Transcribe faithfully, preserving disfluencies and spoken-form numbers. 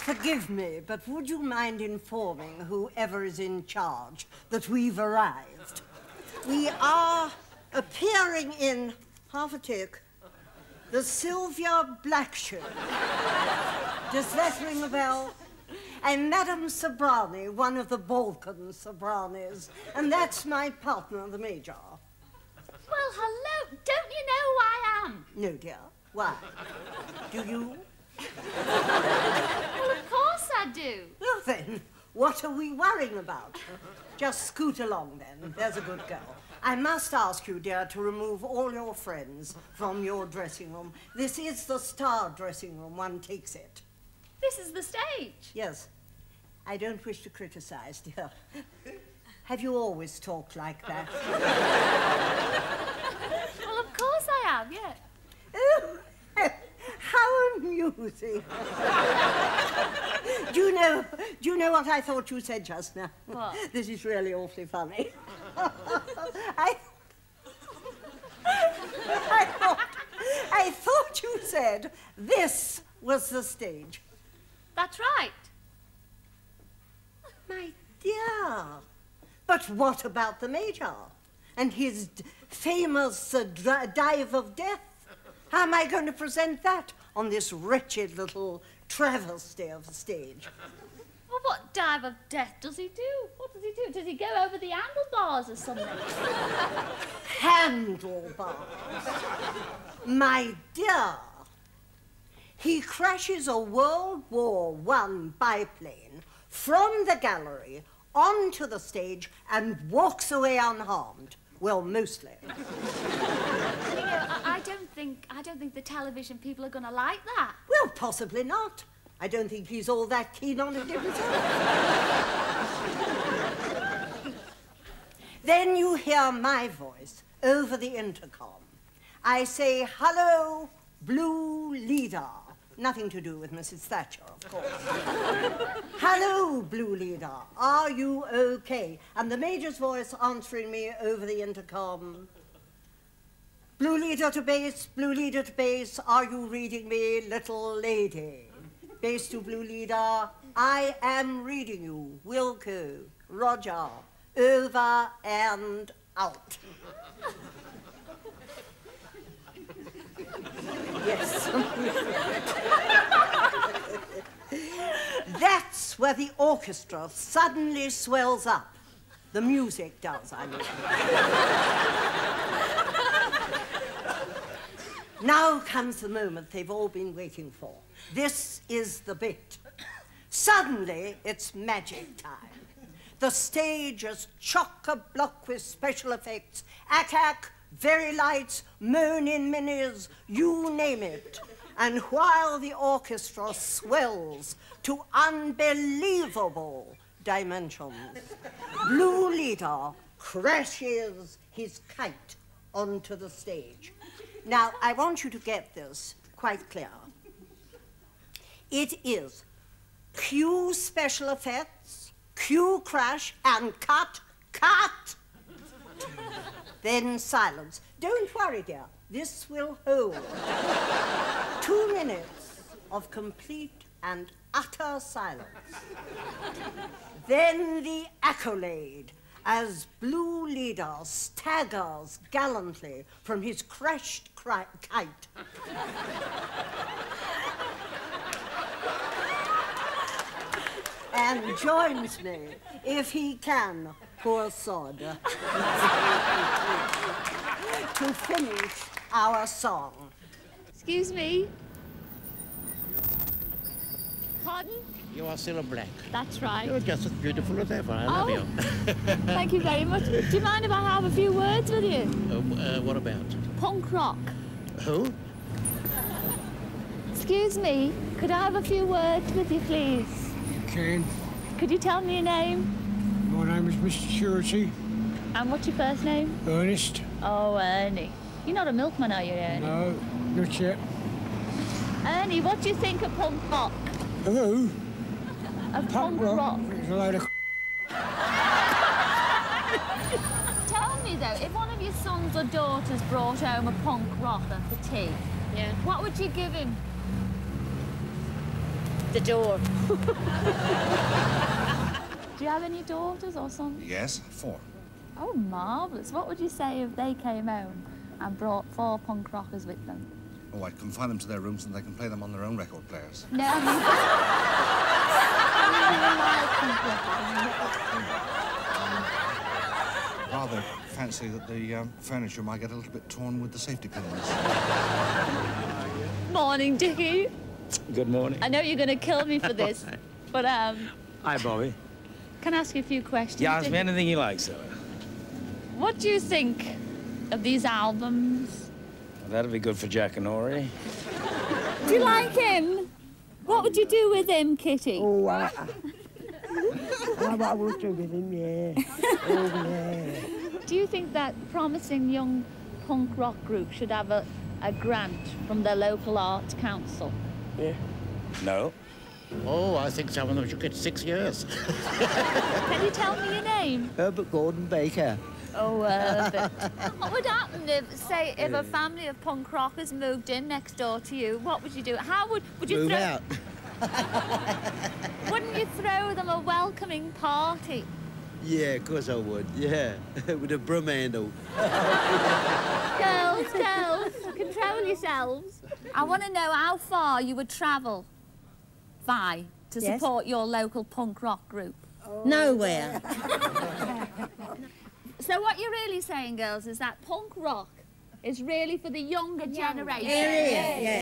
Forgive me, but would you mind informing whoever is in charge that we've arrived? We are appearing in, half a tick, the Cilla Black show. Does that ring a bell? I'm Madame Sobrani, one of the Balkan Sobranis, and that's my partner, the Major. Well, hello. Don't you know who I am? No, dear. Why? Do you? Well, of course I do. Well, then, what are we worrying about? Just scoot along, then. There's a good girl. I must ask you, dear, to remove all your friends from your dressing room. This is the star dressing room. One takes it. This is the stage. Yes. I don't wish to criticize, dear. Have you always talked like that? Well, of course I have, yeah. Oh, how amusing. do you know, do you know what I thought you said just now? What? This is really awfully funny. I, I, thought, I thought you said this was the stage. That's right. My dear. But what about the Major and his d famous uh, dive of death? How am I going to present that on this wretched little travesty of the stage? Well, what dive of death does he do? What does he do? Does he go over the handlebars or something? Handlebars? My dear, he crashes a World War One biplane from the gallery onto the stage and walks away unharmed. Well, mostly. You know, I, I don't think I don't think the television people are going to like that. Well, possibly not. I don't think he's all that keen on it himself. Then you hear my voice over the intercom. I say, "Hello, Blue Leader." Nothing to do with Missus Thatcher, of course. "Hello, Blue Leader. Are you okay?" And the Major's voice answering me over the intercom. "Blue Leader to base, Blue Leader to base. Are you reading me, little lady?" Base to Blue Leader. "I am reading you. Wilco. Roger. Over and out." Yes. That's where the orchestra suddenly swells up. The music does, I mean. Now comes the moment they've all been waiting for. This is the bit. Suddenly, it's magic time. The stage is chock-a-block with special effects. Attack, very lights, moan-in minis, you name it. And while the orchestra swells to unbelievable dimensions, Blue Leader crashes his kite onto the stage. Now, I want you to get this quite clear. It is cue special effects, cue crash, and cut, cut. Then silence. Don't worry, dear. This will hold. Two minutes of complete and utter silence. Then the accolade as Blue Leader staggers gallantly from his crashed kite. And joins me, if he can, poor sod, to finish our song. Excuse me. Pardon? You are Cilla Black. That's right. You're just as beautiful as ever. I love oh. you. Thank you very much. Do you mind if I have a few words with you? Uh, uh, what about? Punk rock. Who? Excuse me. Could I have a few words with you, please? You can. Could you tell me your name? My name is Mister Surety. And what's your first name? Ernest. Oh, Ernie. You're not a milkman, are you, Ernie? No, not yet. Ernie, what do you think of punk rock? Who? Of punk, punk rock? rock. It's a load of Tell me, though, if one of your sons or daughters brought home a punk rocker for tea, yeah, what would you give him? the door. Do you have any daughters or sons? Yes, four. Oh, marvellous. What would you say if they came home and brought four punk rockers with them? Oh, I'd confine them to their rooms and they can play them on their own record players. No, I mean... Rather fancy that the um, furniture might get a little bit torn with the safety pins. Morning, Dickie. Good morning. I know you're going to kill me for this, but, um... Hi, Bobby. Can I ask you a few questions? Yeah, ask me Dickie? anything you like, sir. What do you think of these albums? Well, that'll be good for Jack and Ori. Do you like him? What would you do with him, Kitty? Oh, I, I, I would do with him, yeah. Oh, yeah. Do you think that promising young punk rock group should have a, a grant from their local arts council? Yeah. No. Oh, I think some of them should get six years. Can you tell me your name? Herbert Gordon Baker. Oh, uh, what would happen if, say, if a family of punk rockers moved in next door to you? What would you do? How would would you Move throw? out. Wouldn't you throw them a welcoming party? Yeah, of course I would, yeah. With a broom handle. Girls, girls, control yourselves. I want to know how far you would travel, Vi, to Yes? support your local punk rock group. Nowhere. So what you're really saying, girls, is that punk rock is really for the younger generation. It is, yeah.